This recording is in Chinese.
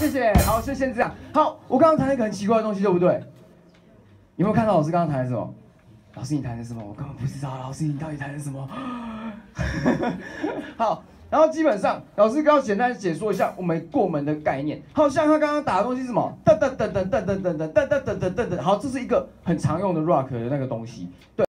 谢谢。好，就先这样。好，我刚刚弹了一个很奇怪的东西，对不对？有没有看到老师刚刚弹的什么？老师你弹的什么？我根本不知道。老师你到底弹的什么？好，然后基本上老师刚刚简单解说一下我们过门的概念。好像他刚刚打的东西是什么？噔噔噔噔噔噔噔噔噔噔噔噔噔。好，这是一个很常用的 rock 的那个东西。对。